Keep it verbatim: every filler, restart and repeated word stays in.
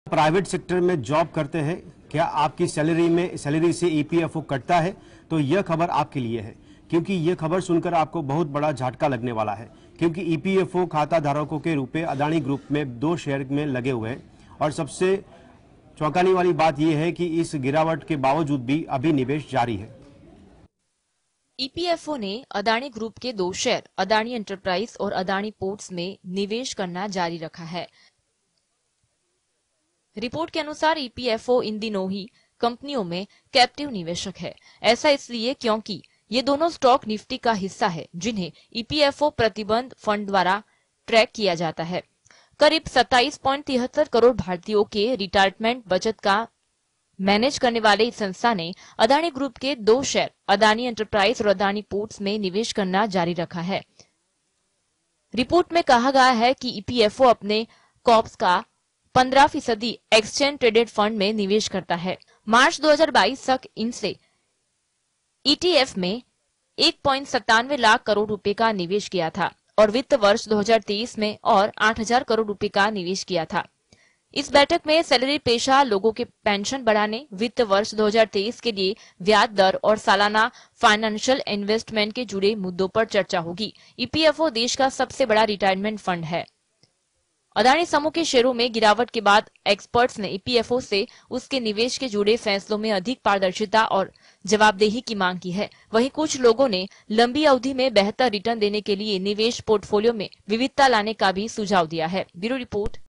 Private sector में job करते हैं, क्या आपकी सैलरी में सैलरी से ईपीएफओ कटता है? तो यह खबर आपके लिए है, क्योंकि यह खबर सुनकर आपको बहुत बड़ा झटका लगने वाला है। क्योंकि ईपीएफओ खाता धारकों के रुपए अदानी ग्रुप में दो शेयर में लगे हुए हैं और सबसे चौंकाने वाली बात यह है कि इस गिरावट के बावजूद भी अभी निवेश जारी है। ईपीएफओ ने अदानी ग्रुप के दो शेयर अदानी एंटरप्राइज और अदानी पोर्ट्स में निवेश करना जारी रखा है। रिपोर्ट के अनुसार ईपीएफओ इन दिनों ही कंपनियों में कैप्टिव निवेशक है। ऐसा इसलिए क्योंकि ये दोनों स्टॉक निफ्टी का हिस्सा है, जिन्हें ईपीएफओ प्रतिबंध फंड द्वारा ट्रैक किया जाता है। करीब सत्ताईस पॉइंट तिहत्तर करोड़ भारतीयों के रिटायरमेंट बचत का मैनेज करने वाले इस संस्था ने अदानी ग्रुप के दो शेयर अदानी एंटरप्राइज और अदानी पोर्ट्स में निवेश करना जारी रखा है। रिपोर्ट में कहा गया है कि ईपीएफओ अपने कॉर्प्स का पंद्रह फीसदी एक्सचेंज ट्रेडेड फंड में निवेश करता है। मार्च दो हज़ार बाईस तक इनसे ईटीएफ में एक पॉइंट सत्तानवे लाख करोड़ रुपए का निवेश किया था और वित्त वर्ष दो हज़ार तेईस में और आठ हज़ार करोड़ रुपए का निवेश किया था। इस बैठक में सैलरी पेशा लोगों के पेंशन बढ़ाने, वित्त वर्ष दो हज़ार तेईस के लिए ब्याज दर और सालाना फाइनेंशियल इन्वेस्टमेंट के जुड़े मुद्दों पर चर्चा होगी। ईपीएफओ देश का सबसे बड़ा रिटायरमेंट फंड है। अदानी समूह के शेयरों में गिरावट के बाद एक्सपर्ट्स ने ईपीएफओ से उसके निवेश के जुड़े फैसलों में अधिक पारदर्शिता और जवाबदेही की मांग की है। वहीं कुछ लोगों ने लंबी अवधि में बेहतर रिटर्न देने के लिए निवेश पोर्टफोलियो में विविधता लाने का भी सुझाव दिया है। Bureau report.